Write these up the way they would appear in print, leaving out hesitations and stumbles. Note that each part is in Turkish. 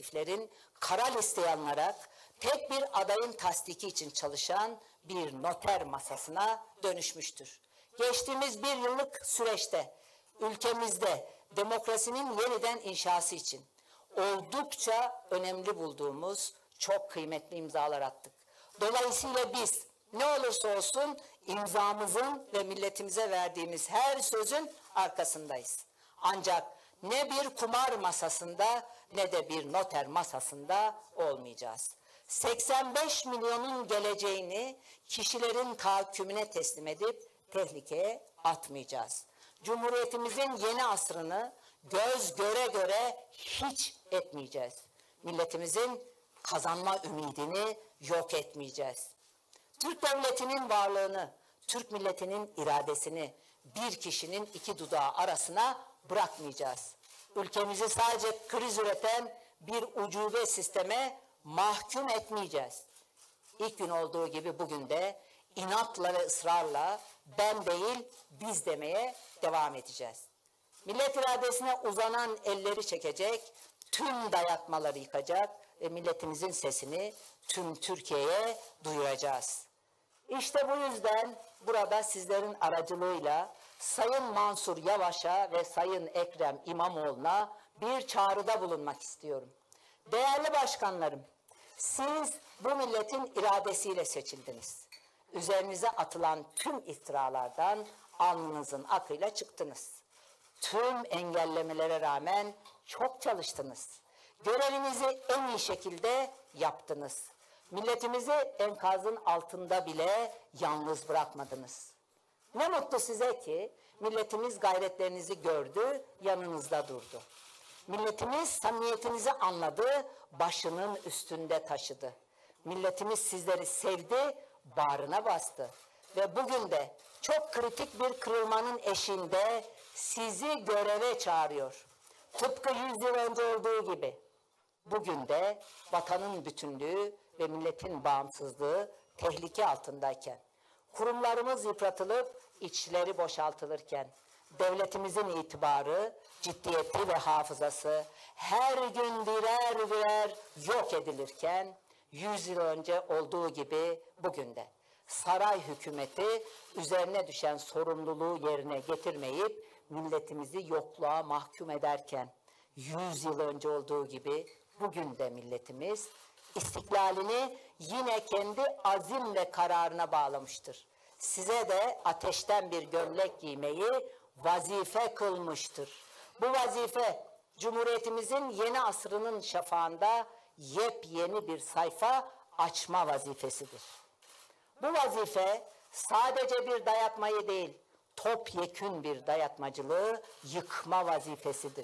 kolektiflerin kara listeye alınarak tek bir adayın tasdiki için çalışan bir noter masasına dönüşmüştür. Geçtiğimiz bir yıllık süreçte ülkemizde demokrasinin yeniden inşası için oldukça önemli bulduğumuz çok kıymetli imzalar attık. Dolayısıyla biz ne olursa olsun imzamızın ve milletimize verdiğimiz her sözün arkasındayız. Ancak ne bir kumar masasında ne de bir noter masasında olmayacağız. 85 milyonun geleceğini kişilerin tahakkümüne teslim edip tehlikeye atmayacağız. Cumhuriyetimizin yeni asrını göz göre göre hiç etmeyeceğiz. Milletimizin kazanma ümidini yok etmeyeceğiz. Türk devletinin varlığını, Türk milletinin iradesini bir kişinin iki dudağı arasına bırakmayacağız. Ülkemizi sadece kriz üreten bir ucube sisteme mahkum etmeyeceğiz. İlk gün olduğu gibi bugün de inatla ve ısrarla ben değil biz demeye devam edeceğiz. Millet iradesine uzanan elleri çekecek, tüm dayatmaları yıkacak ve milletimizin sesini tüm Türkiye'ye duyuracağız. İşte bu yüzden burada sizlerin aracılığıyla Sayın Mansur Yavaş'a ve Sayın Ekrem İmamoğlu'na bir çağrıda bulunmak istiyorum. Değerli başkanlarım, siz bu milletin iradesiyle seçildiniz. Üzerinize atılan tüm iftiralardan alnınızın akıyla çıktınız. Tüm engellemelere rağmen çok çalıştınız. Görevinizi en iyi şekilde yaptınız. Milletimizi enkazın altında bile yalnız bırakmadınız. Ne mutlu size ki milletimiz gayretlerinizi gördü, yanınızda durdu. Milletimiz samimiyetinizi anladı, başının üstünde taşıdı. Milletimiz sizleri sevdi, bağrına bastı. Ve bugün de çok kritik bir kırılmanın eşiğinde sizi göreve çağırıyor. Tıpkı 100 yıl önce olduğu gibi. Bugün de vatanın bütünlüğü ve milletin bağımsızlığı tehlike altındayken, kurumlarımız yıpratılıp içleri boşaltılırken, devletimizin itibarı, ciddiyeti ve hafızası her gün birer birer yok edilirken, 100 yıl önce olduğu gibi bugün de saray hükümeti üzerine düşen sorumluluğu yerine getirmeyip milletimizi yokluğa mahkum ederken, 100 yıl önce olduğu gibi bugün de milletimiz istiklalini yine kendi azim ve kararına bağlamıştır. Size de ateşten bir gömlek giymeyi vazife kılmıştır. Bu vazife Cumhuriyetimizin yeni asrının şafağında yepyeni bir sayfa açma vazifesidir. Bu vazife sadece bir dayatmayı değil, topyekün bir dayatmacılığı yıkma vazifesidir.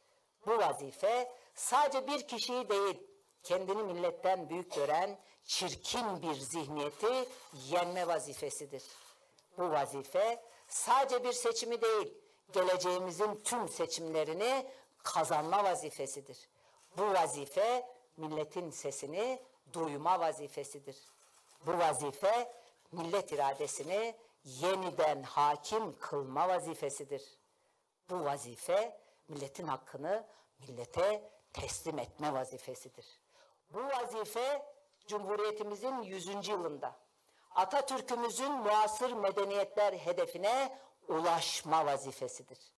Bu vazife sadece bir kişiyi değil, kendini milletten büyük gören çirkin bir zihniyeti yenme vazifesidir. Bu vazife sadece bir seçimi değil, geleceğimizin tüm seçimlerini kazanma vazifesidir. Bu vazife milletin sesini duyma vazifesidir. Bu vazife millet iradesini yeniden hakim kılma vazifesidir. Bu vazife milletin hakkını millete teslim etme vazifesidir. Bu vazife Cumhuriyetimizin 100. yılında Atatürk'ümüzün muasır medeniyetler hedefine ulaşma vazifesidir.